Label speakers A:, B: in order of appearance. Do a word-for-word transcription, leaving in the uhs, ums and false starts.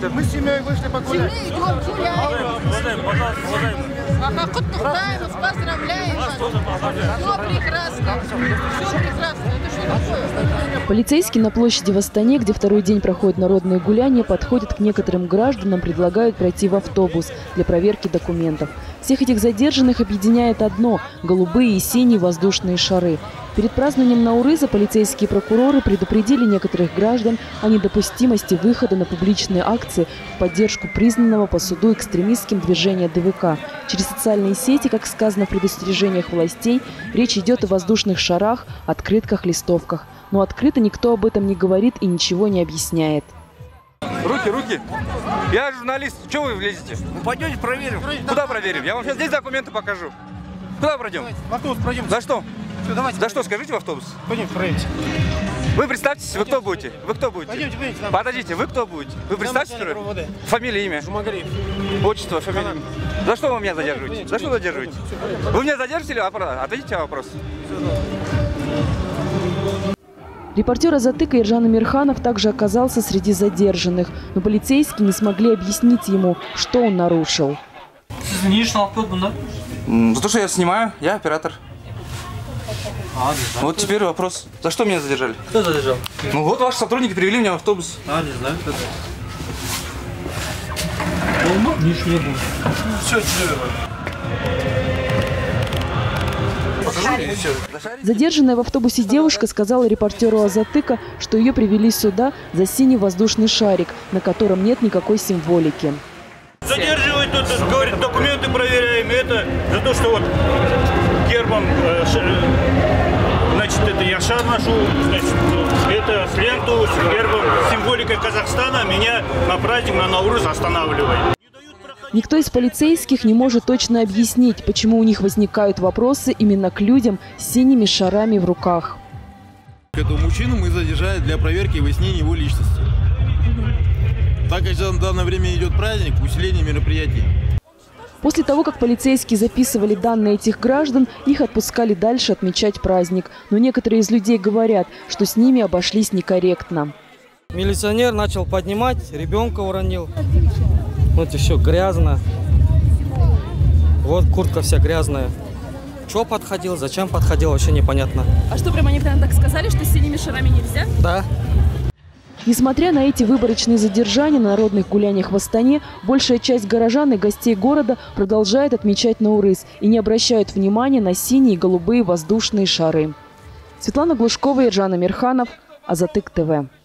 A: Мы с семьей вышли погулять.
B: Семьей идем гулять. Ага, кутнухтаем, поздравляем. Все прекрасно. Все прекрасно. Это что такое?
C: Полицейские на площади в Астане, где второй день проходят народные гуляния, подходят к некоторым гражданам, предлагают пройти в автобус для проверки документов. Всех этих задержанных объединяет одно – голубые и синие воздушные шары. Перед празднованием Наурыза полицейские прокуроры предупредили некоторых граждан о недопустимости выхода на публичные акции в поддержку признанного по суду экстремистским движения Дэ Вэ Ка. Через социальные сети, как сказано в предостережениях властей, речь идет о воздушных шарах, открытках, листовках. Но открыто никто об этом не говорит и ничего не объясняет.
D: Руки, руки. Я журналист. Чего вы влезете?
A: Ну, пойдете проверим.
D: Куда проверим? Я вам сейчас здесь документы покажу. Куда пройдем?
A: В автобус пройдем.
D: За что?
A: Все, давайте.
D: За что, скажите в автобус?
A: Пойдемте, проверимся.
D: Вы представьтесь, вы кто будете? Вы кто будете?
A: Пойдемте, пойдемте.
D: Подождите, вы кто будете? Вы представьтесь, фамилия, имя?
A: Жумагариев.
D: Отчество, фамилия. За что вы меня задерживаете? За что задерживаете? Вы меня задержите или ответите на вопрос?
C: Репортер Азатыка Ержан Амирханов также оказался среди задержанных, но полицейские не смогли объяснить ему, что он нарушил.
D: За то, что я снимаю, я оператор. А, вот теперь вопрос. За что меня задержали?
E: Кто задержал?
D: Ну вот ваши сотрудники привели меня в автобус.
E: А, не знаю, кто это. Ничего не будет.
A: Все, четыре.
C: Задержанная в автобусе девушка сказала репортеру Азатыка, что ее привели сюда за синий воздушный шарик, на котором нет никакой символики.
F: Задерживают тут, говорят, документы проверяем. Это за то, что вот гербом, э, ш, значит, это я шар ношу, значит, это с ленту, с гербом, символикой Казахстана меня на праздник, на Наурыз останавливает.
C: Никто из полицейских не может точно объяснить, почему у них возникают вопросы именно к людям с синими шарами в руках.
G: Этого мужчину мы задержали для проверки и выяснения его личности. Так как в данное время идет праздник, усиление мероприятий.
C: После того, как полицейские записывали данные этих граждан, их отпускали дальше отмечать праздник. Но некоторые из людей говорят, что с ними обошлись некорректно.
E: Милиционер начал поднимать, ребенка уронил. Вот и все грязно. Вот куртка вся грязная. Чего подходил, зачем подходил, вообще непонятно.
H: А что, прямо они прям так сказали, что с синими шарами нельзя?
E: Да.
C: Несмотря на эти выборочные задержания на народных гуляниях в Астане, большая часть горожан и гостей города продолжает отмечать Наурыз и не обращают внимания на синие и голубые воздушные шары. Светлана Глушкова, Ержан Амирханов, Азатык Тэ Вэ.